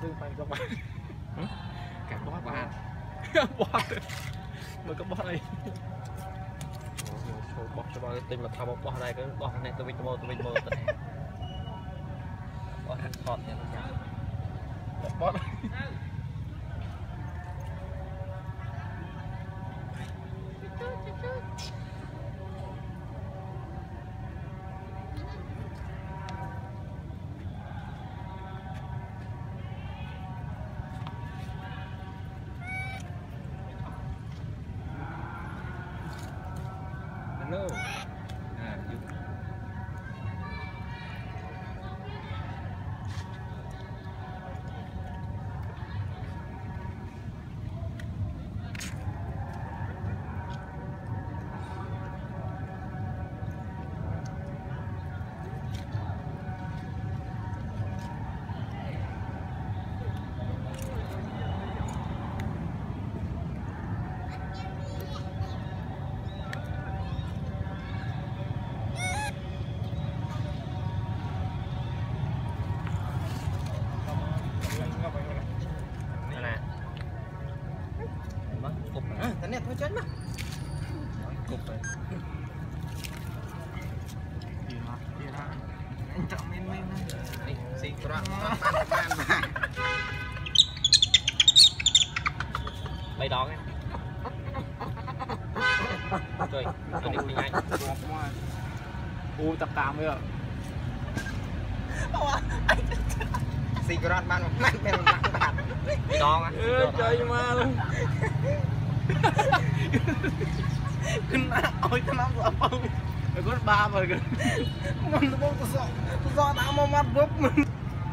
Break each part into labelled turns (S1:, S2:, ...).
S1: tư phải cho bạn cả bó bạn bó mình có bó đây bó cho bao tình mà thao bó này cái bó này tôi mơ bó hàng thọt nha bó này hello nè thôi chết mà cục rồi anh chọn men đi xì trọn bay đón em trời anh đi nhanh u tập tạm bây giờ xì trọn ban mạnh men bạn đón á chơi mà luôn ôi cái nắm của ông có ba rồi kìa mình nó bông do đã mau mắt gốc mình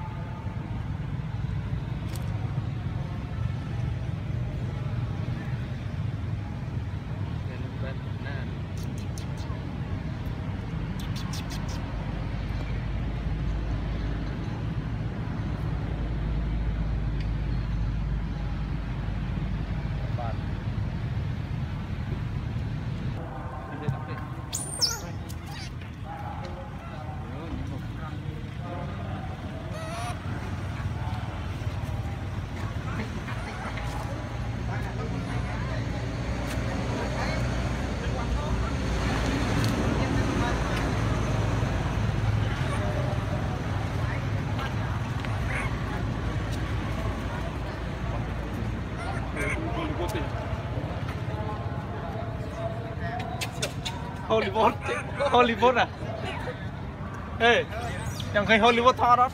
S1: Hollywood à? Ê, chẳng thấy Hollywood thọ đó.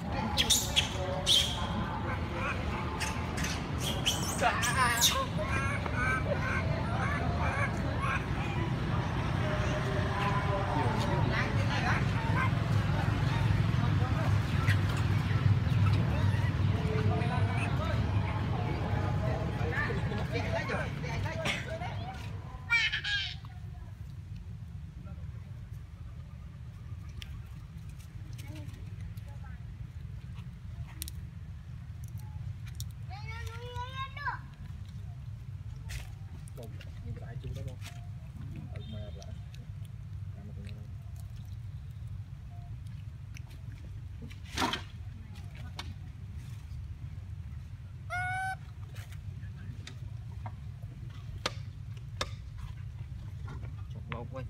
S1: Một quay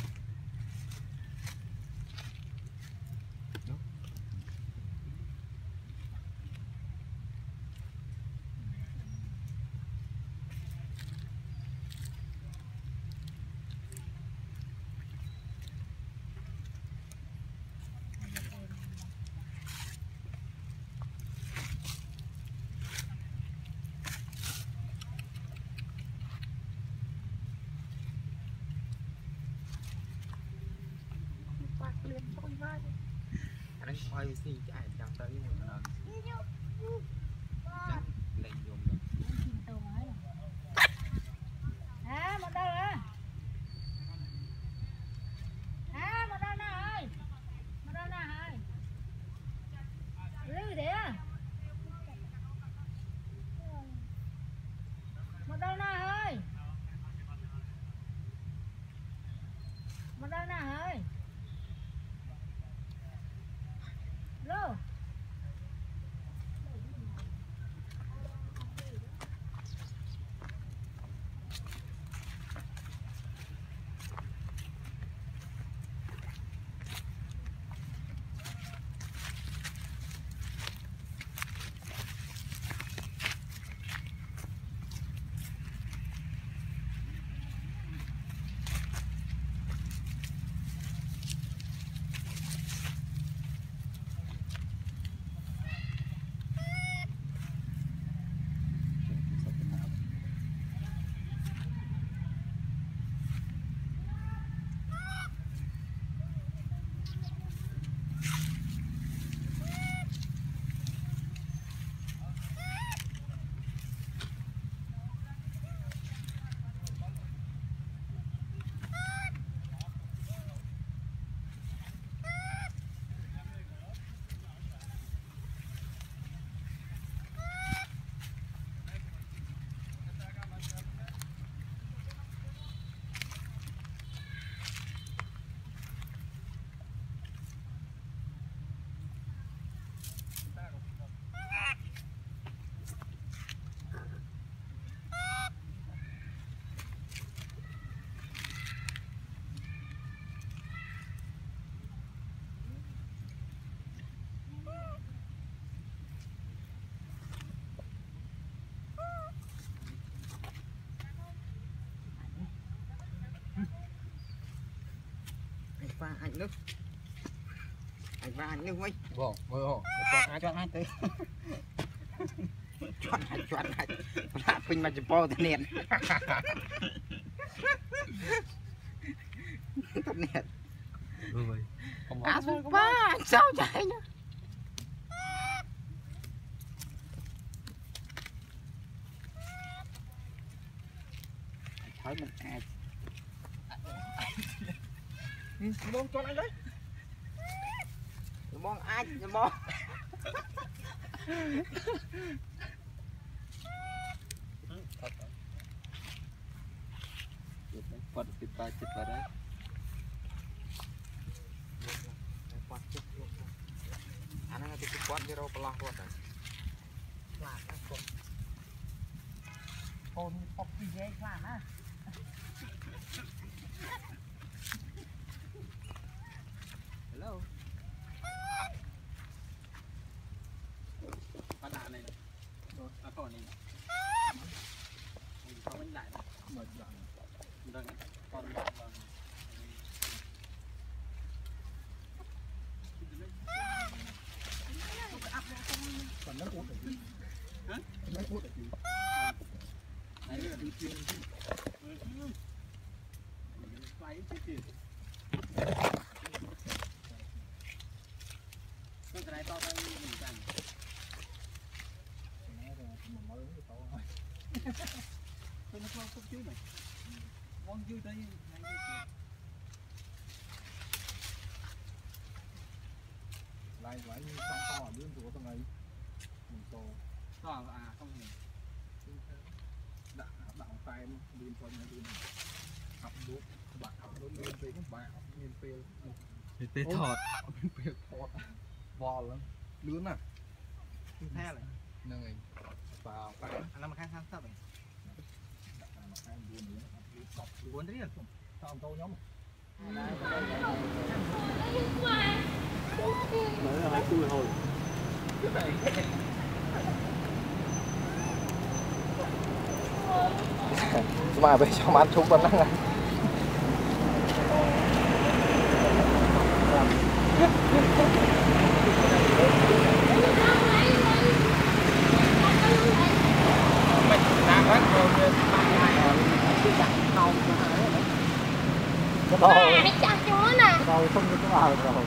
S1: anh quay gì chạy chẳng tới một lần chắc lên dùng rồi
S2: một đâu rồi một đâu nào ơi một đâu nào ơi lưu thế à một đâu nào ơi một đâu nào ơi lô
S1: anh nước anh ba anh nước mấy
S3: Vâng, vâng, cho hai tới.
S1: chọn hai đã pin mà chụp po thì nền thật nền
S3: Rồi. Không
S1: à ba sao chạy nhá thấy mình ai bông cho anh đấy bông anh bông
S3: Phật thịt ba thịt vào đấy.
S1: anh đang đi quát đi đâu pelah quát này
S2: Hồn học gì vậy làm á.
S1: hello
S3: Bắt đạn này. Rồi, con này. Không bánh đại. Mở đạn. Đừng con đạn vào. Còn nó uống được gì? Hả? Nó uống được gì? Đấy là đi chuyên. Quay cái gì? Con cái này to tới mình chẳng. Mà mới cái to thôi. Nó không chứ mày. Con dư tới này. Lại quả như con to ở bên của con ấy. Mình to. To à không hề. Đạo tay bên con này bên. Học đuốc, bạn học đuốc bên phía bạn học bên phía. Bên thọt. Bên phía thọt. Vò lắm. Lướn à.
S1: không theo này
S3: Nâng ấy. Vào phải.
S1: anh làm khang sao vậy buồn đấy rồi
S3: Sao ông tô nhóm.
S1: mới là hai cùi hồi
S3: Mà về cho ăn chung vẫn năng
S2: Hãy chặt chúa nè.
S3: Rồi không như cái nào rồi.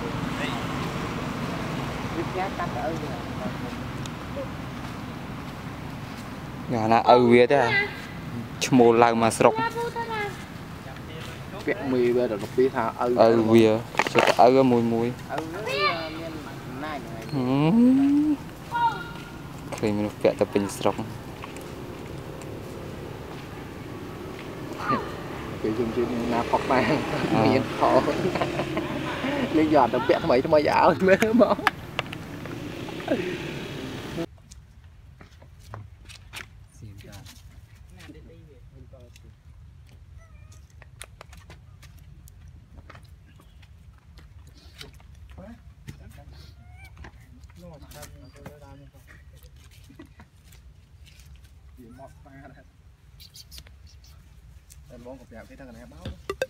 S3: Nhà là Việt à. Chmô lao mà sọc.
S1: vẹn mì bây giờ nó phi thà
S3: Việt. Cho ta mùi mùi. Khi mình vẹn tập bình sọc.
S1: cái dùng trên là Popeye miền thọ lên giọt được vẹn mấy thằng áo mới mỏ
S3: Em bóng cục đẹp thấy thằng này báo